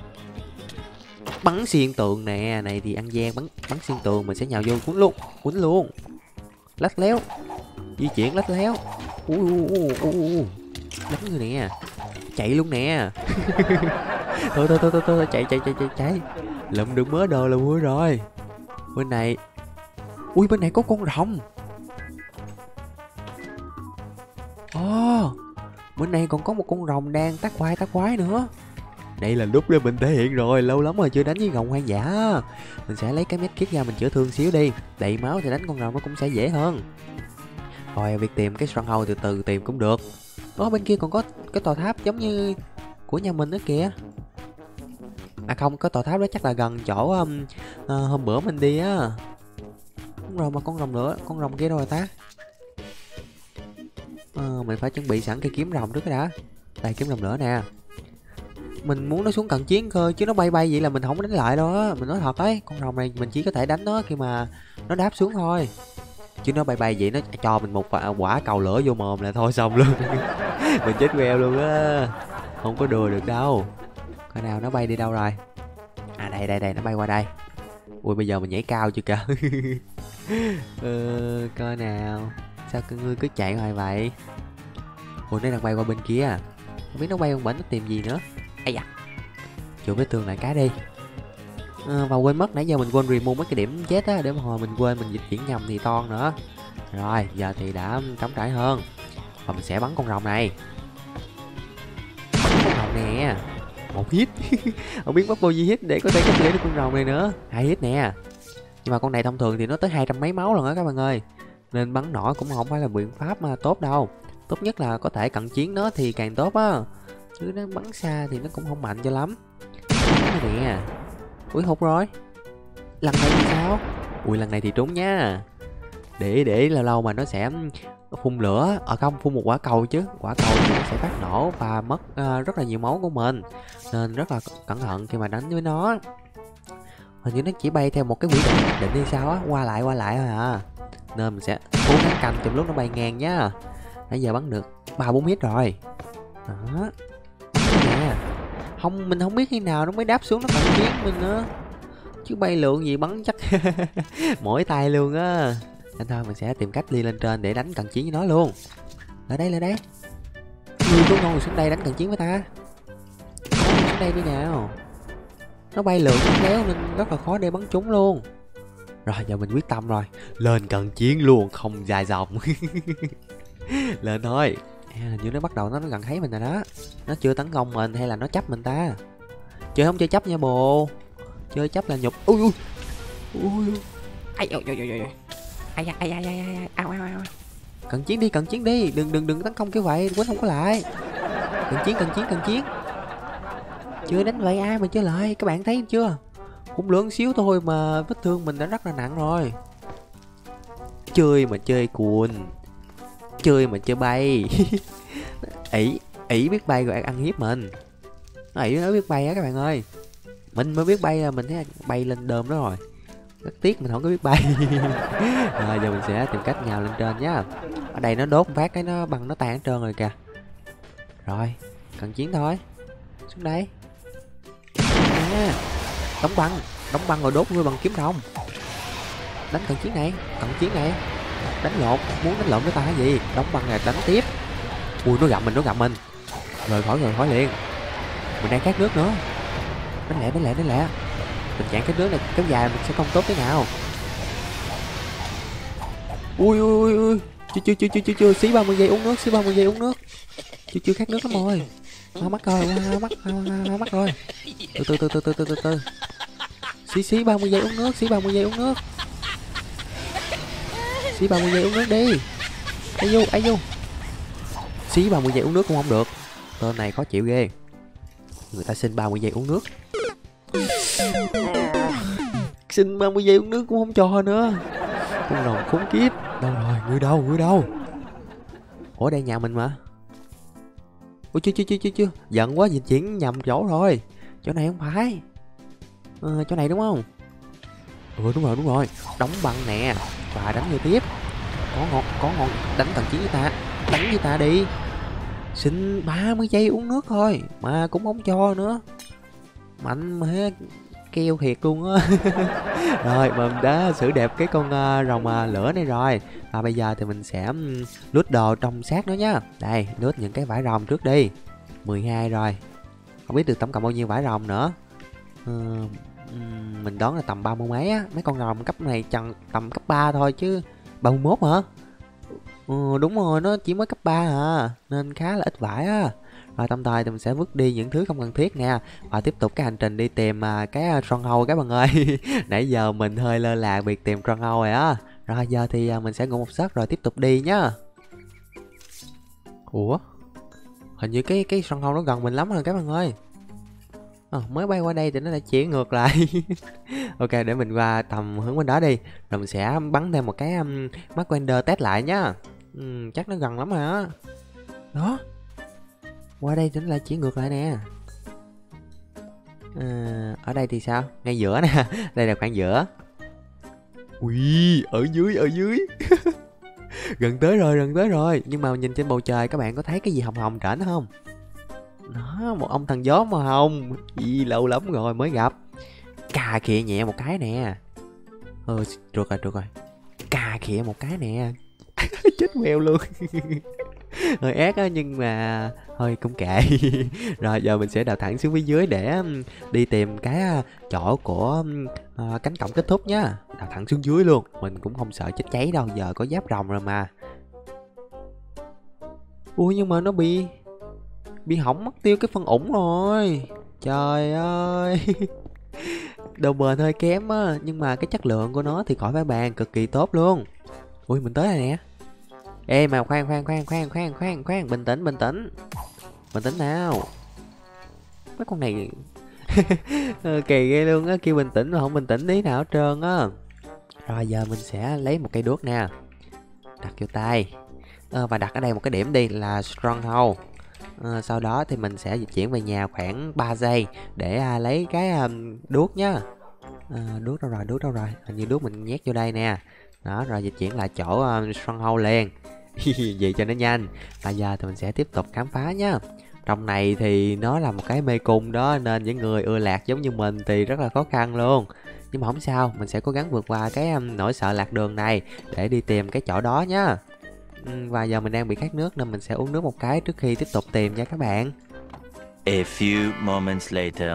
Bắn xuyên tường nè, này thì ăn gian, bắn bắn xuyên tường mình sẽ nhào vô cuốn luôn, cuốn luôn. Lách léo. Di chuyển lách léo. Ui ui ui ui. Đánh người nè. Chạy luôn nè. thôi, thôi thôi thôi thôi chạy chạy chạy chạy chạy. Lụm được mớ đồ là vui rồi. Bên này. Ui bên này có con rồng. Ồ, oh, bên này còn có một con rồng đang tác quái tác quái nữa. Đây là lúc để mình thể hiện rồi, lâu lắm rồi chưa đánh với rồng hoang dã. Mình sẽ lấy cái medkit ra mình chữa thương xíu đi. Đầy máu thì đánh con rồng nó cũng sẽ dễ hơn. Rồi việc tìm cái stronghold từ từ tìm cũng được. Đó bên kia còn có cái tòa tháp giống như của nhà mình đó kìa. À không, cái tòa tháp đó chắc là gần chỗ um, uh, hôm bữa mình đi á. Đúng rồi mà con rồng nữa, con rồng kia đâu rồi ta? Ờ, mình phải chuẩn bị sẵn cây kiếm rồng trước cái đã. Đây kiếm rồng nữa nè. Mình muốn nó xuống cận chiến cơ, chứ nó bay bay vậy là mình không đánh lại đâu á. Mình nói thật ấy, con rồng này mình chỉ có thể đánh nó khi mà nó đáp xuống thôi. Chứ nó bay bay vậy nó cho mình một quả cầu lửa vô mồm là thôi xong luôn. Mình chết queo luôn á. Không có đùa được đâu. Coi nào nó bay đi đâu rồi. À đây đây đây, nó bay qua đây. Ui bây giờ mình nhảy cao chưa kìa. ờ, Coi nào. Sao cơ ngươi cứ chạy hoài vậy? Ủa nó đang bay qua bên kia à? Không biết nó bay qua bển nó tìm gì nữa. Ây da, chụp với tường lại cái đi. À, và quên mất nãy giờ mình quên remove mấy cái điểm chết á, để mà hồi mình quên mình dịch chuyển nhầm thì toan nữa. Rồi giờ thì đã trống trải hơn. Và mình sẽ bắn con rồng này. Bắn con rồng nè. Một hit. Không biết mất bao nhiêu hit để có thể cách lấy được con rồng này nữa. Hai hit nè. Nhưng mà con này thông thường thì nó tới hai trăm mấy máu lần á các bạn ơi, nên bắn nỏ cũng không phải là biện pháp mà tốt đâu. Tốt nhất là có thể cận chiến nó thì càng tốt á, chứ nó bắn xa thì nó cũng không mạnh cho lắm. Cái này nè. Ui hụt rồi. Lần này thì sao? Ui lần này thì trúng nha. Để để lâu lâu mà nó sẽ phun lửa. Ở không, phun một quả cầu chứ. Quả cầu thì nó sẽ phát nổ và mất uh, rất là nhiều máu của mình, nên rất là cẩn thận khi mà đánh với nó. Hình như nó chỉ bay theo một cái quỹ đạo định hay sao á, qua lại qua lại thôi à, nên mình sẽ cố gắng canh trong lúc nó bay ngang nhá. Nãy giờ bắn được ba bốn hit rồi đó. Nè, không mình không biết khi nào nó mới đáp xuống nó cận chiến mình nữa, chứ bay lượng gì bắn chắc mỗi tay luôn á. Nên thôi mình sẽ tìm cách đi lên trên để đánh cận chiến với nó luôn. Lại đây lại đây, người có ngon xuống đây đánh cận chiến với ta. Ngon xuống đây đi nào. Nó bay lượn kéo nên rất là khó để bắn trúng luôn. Rồi giờ mình quyết tâm rồi, lên cận chiến luôn, không dài dòng. Lên thôi. Hình như nó bắt đầu nó, nó gần thấy mình rồi đó. Nó chưa tấn công mình hay là nó chấp mình ta? Chơi không chơi chấp nha bồ. Chơi chấp là nhục. Ui ui ui. Ai ôi ôi ôi ôi. Ai ai ai ai ai ao ao ao. Cận chiến đi, cận chiến đi, đừng đừng đừng tấn công kiểu vậy, quên không có lại. Cận chiến cận chiến cận chiến. Chưa đánh vậy ai mà chơi lại, các bạn thấy chưa? Cũng lượng xíu thôi mà vết thương mình đã rất là nặng rồi. Chơi mà chơi cuồn, chơi mà chơi bay. ỷ ỷ biết bay rồi ăn hiếp mình. Nó ỷ nó biết bay á các bạn ơi. Mình mới biết bay là mình thấy bay lên đơm đó rồi. Rất tiếc mình không có biết bay. Rồi giờ mình sẽ tìm cách nhào lên trên nhá. Ở đây nó đốt một phát cái nó băng nó tan hết trơn rồi kìa. Rồi cần chiến thôi. Xuống đây. À, đóng băng, đóng băng rồi đốt ngươi bằng kiếm rồng. Đánh cận chiến này, cận chiến này. Đánh lộn, muốn đánh lộn với ta cái gì? Đóng băng này đánh tiếp. Ui nó gặp mình, nó gặp mình. Rồi khỏi rồi khỏi liền. Mình đang khát nước nữa. Đánh lẹ, đánh lẹ, đánh lẹ. Tình trạng khát nước này kéo dài mình sẽ không tốt thế nào. Ui ui ui ui. Chưa chưa chưa chưa chưa chưa xí ba mươi giây uống nước, xí ba mươi giây uống nước. Chưa chưa khát nước lắm rồi. Hoa mắt rồi, hoa mắt, hoa mắt rồi. Từ từ từ từ từ từ từ từ. Xí xí ba mươi giây uống nước, xí ba mươi giây uống nước. Xí ba mươi giây uống nước đi. Ai vô, ai vô. Xí ba mươi giây uống nước cũng không được. Tên này khó chịu ghê. Người ta xin ba mươi giây uống nước. Xin ba mươi giây uống nước cũng không cho nữa. Con rồng khốn kiếp. Đâu rồi, người đâu, người đâu. Ủa đây nhà mình mà. Ủa chưa chưa chưa chưa chưa. Giận quá, dịch chuyển nhầm chỗ rồi. Chỗ này không phải. Ờ, chỗ này đúng không? Ừ đúng rồi đúng rồi. Đóng băng nè. Và đánh người tiếp. Có ngon, có ngon. Đánh cận chiến với ta. Đánh với ta đi. Xin ba mươi giây uống nước thôi. Mà cũng không cho nữa. Mạnh mà kêu thiệt luôn á. Rồi mình đã xử đẹp cái con uh, rồng uh, lửa này rồi. Và bây giờ thì mình sẽ um, lút đồ trong xác nó nhá. Đây lút những cái vải rồng trước đi. Mười hai rồi. Không biết được tổng cộng bao nhiêu vải rồng nữa. uh, um, Mình đoán là tầm ba mươi mấy á. Mấy con rồng cấp này chẳng tầm cấp ba thôi chứ. Ba mươi mốt hả? Ừ, đúng rồi, nó chỉ mới cấp ba à, nên khá là ít vải á. Rồi tạm thời thì mình sẽ vứt đi những thứ không cần thiết nè. Và tiếp tục cái hành trình đi tìm uh, cái uh, stronghold các bạn ơi. Nãy giờ mình hơi lơ là việc tìm stronghold rồi á. Rồi giờ thì uh, mình sẽ ngủ một giấc rồi tiếp tục đi nhá. Ủa? Hình như cái cái stronghold nó gần mình lắm rồi các bạn ơi. À, mới bay qua đây thì nó đã chỉ ngược lại. Ok để mình qua tầm hướng bên đó đi. Rồi mình sẽ bắn thêm một cái um, Mark Wender test lại nhá. uhm, Chắc nó gần lắm rồi á. Đó. Qua đây thì nó lại chỉ ngược lại nè. À, ở đây thì sao? Ngay giữa nè. Đây là khoảng giữa. Ui, ở dưới, ở dưới. Gần tới rồi, gần tới rồi. Nhưng mà nhìn trên bầu trời các bạn có thấy cái gì hồng hồng trển không? Đó, một ông thằng gió màu hồng. Ý, lâu lắm rồi mới gặp. Cà khịa nhẹ một cái nè. Ờ, được rồi, được rồi. Cà khịa một cái nè. Chết mèo luôn. Hơi ác á, nhưng mà thôi cũng kệ. Rồi giờ mình sẽ đào thẳng xuống phía dưới để đi tìm cái chỗ của uh, cánh cổng kết thúc nhá. Đào thẳng xuống dưới luôn. Mình cũng không sợ chết cháy đâu, giờ có giáp rồng rồi mà. Ui, nhưng mà nó bị bị hỏng mất tiêu cái phần ủng rồi. Trời ơi. Độ bền hơi kém á, nhưng mà cái chất lượng của nó thì khỏi phải bàn, cực kỳ tốt luôn. Ui, mình tới rồi nè. Ê mà khoan khoan khoan khoan khoan khoan khoan bình tĩnh bình tĩnh. Bình tĩnh nào. Mấy con này kỳ ghê luôn á, kêu bình tĩnh mà không bình tĩnh tí nào hết trơn á. Rồi giờ mình sẽ lấy một cây đuốc nè. Đặt vô tay. À, và đặt ở đây một cái điểm đi là Stronghold. À, sau đó thì mình sẽ di chuyển về nhà khoảng ba giây để à, lấy cái um, đuốc nhá. À, đuốc đâu rồi, đuốc đâu rồi? Hình như đuốc mình nhét vô đây nè. Đó, rồi di chuyển lại chỗ um, Stronghold liền. Vậy cho nó nhanh. Và giờ thì mình sẽ tiếp tục khám phá nhá. Trong này thì nó là một cái mê cung đó, nên những người ưa lạc giống như mình thì rất là khó khăn luôn. Nhưng mà không sao, mình sẽ cố gắng vượt qua cái um, nỗi sợ lạc đường này để đi tìm cái chỗ đó nhá. Và giờ mình đang bị khát nước nên mình sẽ uống nước một cái trước khi tiếp tục tìm nha các bạn. A few moments later.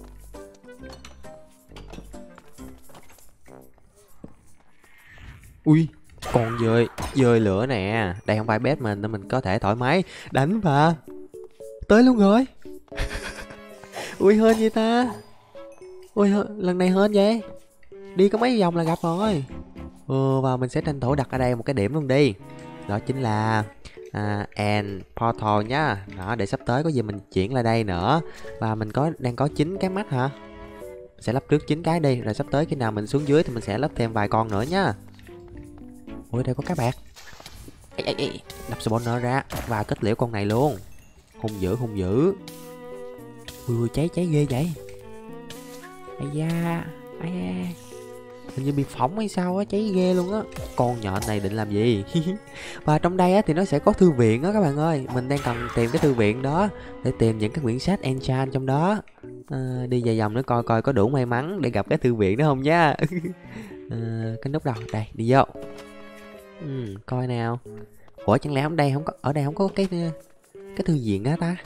Ui, còn dơi, dơi lửa nè. Đây không phải bếp mình nên mình có thể thoải mái đánh và tới luôn rồi. Ui, hên vậy ta. Ui, lần này hên vậy. Đi có mấy vòng là gặp rồi. Ừ, và mình sẽ tranh thủ đặt ở đây một cái điểm luôn đi. Đó chính là à, End Portal nhá. Đó, để sắp tới có gì mình chuyển lại đây nữa. Và mình có đang có chín cái mắt hả? Mình sẽ lắp trước chín cái đi. Rồi sắp tới khi nào mình xuống dưới thì mình sẽ lắp thêm vài con nữa nhá. Ui, đây có cái bạc. Ê, ê, ê. Đập spawner ra và kết liễu con này luôn. Hung dữ, hung dữ. Ui, ui, cháy, cháy ghê vậy. Ây da. Ây da. Hình như bị phỏng hay sao á, cháy ghê luôn á. Con nhện này định làm gì? Và trong đây á thì nó sẽ có thư viện á các bạn ơi. Mình đang cần tìm cái thư viện đó để tìm những cái quyển sách enchant trong đó. À, đi vài vòng nữa coi coi có đủ may mắn để gặp cái thư viện đó không nhá. À, cái nút đâu? Đây, đi vô. Ừ, coi nào. Ủa chẳng lẽ ở đây không có ở đây không có cái cái thư viện đó ta?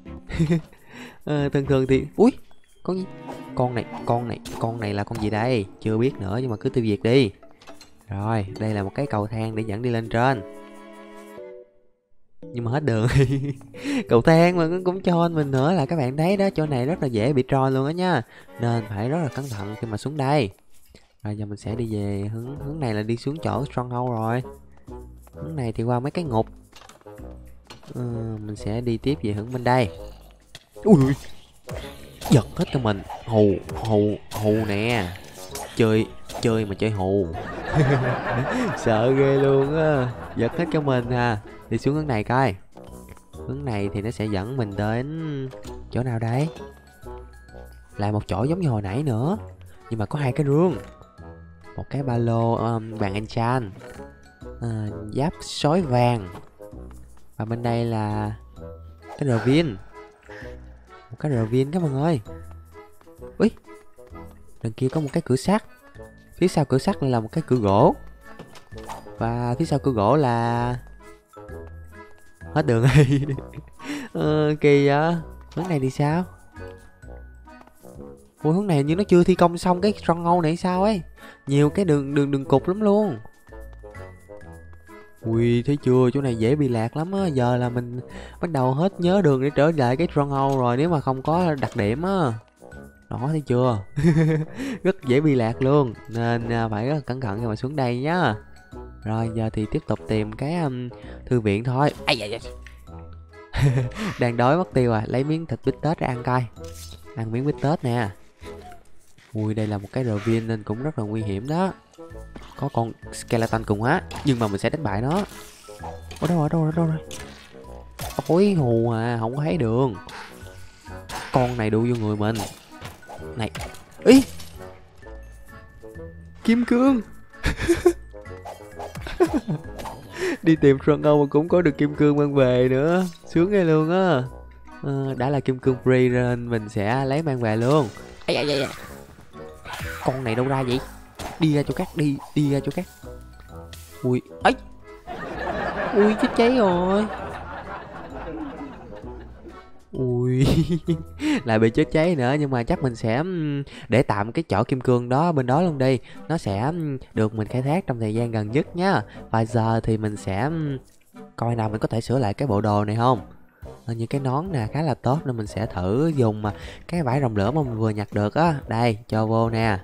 À, thường thường thì ui, con gì? Con này, con này, con này là con gì đây? Chưa biết nữa nhưng mà cứ tiêu diệt đi. Rồi, đây là một cái cầu thang để dẫn đi lên trên. Nhưng mà hết đường. Cầu thang mà cũng cho mình nữa là các bạn thấy đó, chỗ này rất là dễ bị troll luôn á nha. Nên phải rất là cẩn thận khi mà xuống đây. Rồi giờ mình sẽ đi về hướng hướng này là đi xuống chỗ Stronghold rồi. Hướng này thì qua mấy cái ngục. Ừ, mình sẽ đi tiếp về hướng bên đây. Ui, giật hết cho mình. Hù, hù, hù nè. Chơi, chơi mà chơi hù. Sợ ghê luôn á. Giật hết cho mình à. Đi xuống hướng này coi. Hướng này thì nó sẽ dẫn mình đến chỗ nào đây? Lại một chỗ giống như hồi nãy nữa, nhưng mà có hai cái rương. Một cái ba lô um, vàng enchant, à, giáp sói vàng. Và bên đây là cái rờ viên. Một cái rờ viên các bạn ơi. Ui, đằng kia có một cái cửa sắt. Phía sau cửa sắt là một cái cửa gỗ. Và phía sau cửa gỗ là hết đường rồi. Ờ, kỳ vậy. Hướng này thì sao? Ui, hướng này như nó chưa thi công xong cái Stronghold này sao ấy. Nhiều cái đường đường đường cục lắm luôn. Ui, thấy chưa, chỗ này dễ bị lạc lắm á. Giờ là mình bắt đầu hết nhớ đường để trở lại cái Stronghold rồi, nếu mà không có đặc điểm á. Đó, thấy chưa. Rất dễ bị lạc luôn. Nên phải rất là cẩn thận khi mà xuống đây nhá. Rồi giờ thì tiếp tục tìm cái um, thư viện thôi. Ai da da. Đang đói mất tiêu à. Lấy miếng thịt bít tết ra ăn coi. Ăn miếng bít tết nè. Ui, đây là một cái rờ viên nên cũng rất là nguy hiểm đó. Có con skeleton cùng á, nhưng mà mình sẽ đánh bại nó. Ở đâu ở đâu ở đâu rồi? Tối hù à, không có thấy đường. Con này đu vô người mình. Này. Ý, kim cương. Đi tìm Stronghold mà cũng có được kim cương mang về nữa. Sướng ghê luôn á. Ờ, đã là kim cương free nên mình sẽ lấy mang về luôn. Ây da, da, da. Con này đâu ra vậy? Đi ra chỗ khác, đi đi ra chỗ khác. Ui ấy, ui chết cháy rồi. Ui lại bị chết cháy nữa. Nhưng mà chắc mình sẽ để tạm cái chỏ kim cương đó bên đó luôn đi. Nó sẽ được mình khai thác trong thời gian gần nhất nhá. Và giờ thì mình sẽ coi nào mình có thể sửa lại cái bộ đồ này không. Như cái nón nè khá là tốt nên mình sẽ thử dùng mà cái vải rồng lửa mà mình vừa nhặt được á. Đây cho vô nè.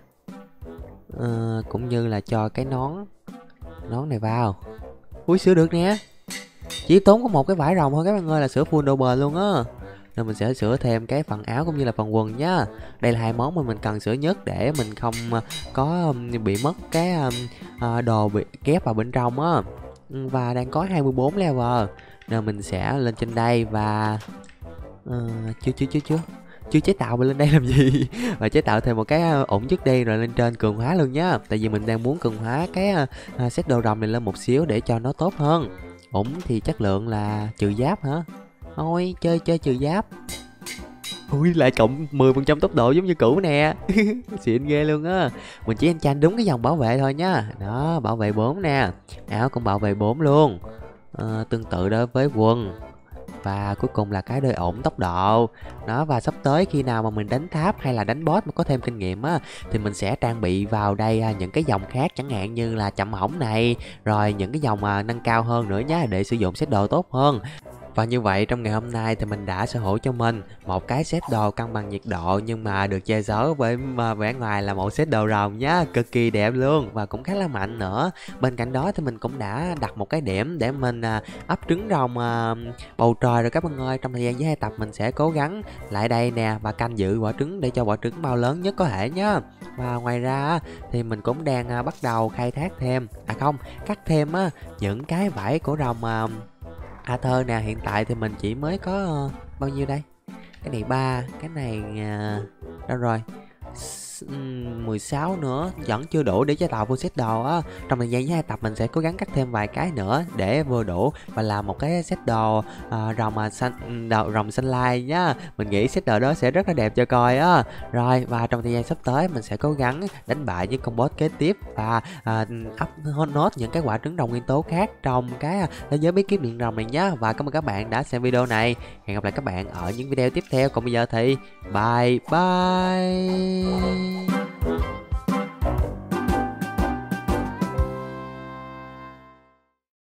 Ờ, cũng như là cho cái nón nón này vào. Ui sửa được nè. Chỉ tốn có một cái vải rồng thôi các bạn ơi là sửa full đồ bền luôn á. Nên mình sẽ sửa thêm cái phần áo cũng như là phần quần nhá. Đây là hai món mà mình cần sửa nhất để mình không có bị mất cái đồ bị ghép vào bên trong á. Và đang có hai mươi bốn level nên mình sẽ lên trên đây và uh, chưa chưa chưa chưa chưa chế tạo mình lên đây làm gì. Và chế tạo thêm một cái ổn trước đi rồi lên trên cường hóa luôn nhá. Tại vì mình đang muốn cường hóa cái uh, set đồ rồng này lên một xíu để cho nó tốt hơn. Ổn thì chất lượng là trừ giáp hả? Thôi chơi chơi trừ giáp. Ui lại cộng mười phần trăm tốc độ giống như cũ nè. Xịn ghê luôn á. Mình chỉ enchant đúng cái dòng bảo vệ thôi nhá. Đó bảo vệ bốn nè. Áo cũng bảo vệ bốn luôn. À, tương tự đối với quần. Và cuối cùng là cái đôi ổn tốc độ. Đó và sắp tới khi nào mà mình đánh tháp hay là đánh boss mà có thêm kinh nghiệm á thì mình sẽ trang bị vào đây những cái dòng khác chẳng hạn như là chậm hỏng này, rồi những cái dòng mà nâng cao hơn nữa nhá để sử dụng set đồ tốt hơn. Và như vậy trong ngày hôm nay thì mình đã sở hữu cho mình một cái set đồ cân bằng nhiệt độ nhưng mà được che giấu với vẻ ngoài là một set đồ rồng nhá, cực kỳ đẹp luôn và cũng khá là mạnh nữa. Bên cạnh đó thì mình cũng đã đặt một cái điểm để mình ấp trứng rồng bầu trời rồi các bạn ơi. Trong thời gian với hai tập mình sẽ cố gắng lại đây nè và canh giữ quả trứng để cho quả trứng bao lớn nhất có thể nhá. Và ngoài ra thì mình cũng đang bắt đầu khai thác thêm, à không, cắt thêm á những cái vảy của rồng Aether nè. Hiện tại thì mình chỉ mới có uh, bao nhiêu đây? Cái này ba, cái này uh, đâu rồi? mười sáu nữa vẫn chưa đủ để chế tạo full set đồ á. Trong thời gian với hai tập mình sẽ cố gắng cắt thêm vài cái nữa để vừa đủ và làm một cái set đồ uh, rồng mà xanh đầu rồng xanh lai nhá. Mình nghĩ set đồ đó sẽ rất là đẹp cho coi á. Rồi và trong thời gian sắp tới mình sẽ cố gắng đánh bại những con boss kế tiếp và uh, up nốt những cái quả trứng rồng nguyên tố khác trong cái uh, thế giới bí kíp điện rồng này nhá. Và cảm ơn các bạn đã xem video này. Hẹn gặp lại các bạn ở những video tiếp theo. Còn bây giờ thì bye bye.